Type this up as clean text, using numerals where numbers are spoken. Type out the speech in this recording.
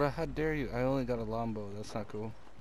Bro, how dare you? I only got a longbow. That's not cool.